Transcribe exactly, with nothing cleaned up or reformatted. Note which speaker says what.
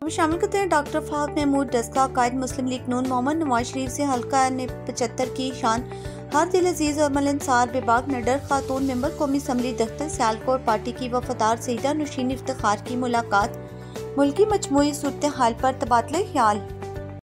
Speaker 1: शामिल करते हैं डॉक्टर फहद महमूद डस्का, कायद मुस्लिम लीग नून, मोहम्मद नवाज शरीफ से हल्का ने पचहत्तर की शान, हर दिल अजीज और मिलनसार बेबाक निडर खातून मेंबर कौमी असम्बली दफ्तर सियालकोट पार्टी की वफादार सईदा नौशीन इफ्तिखार की मुलाकात, मुल्की मजमूई सूरत हाल पर तबादला ख्याल।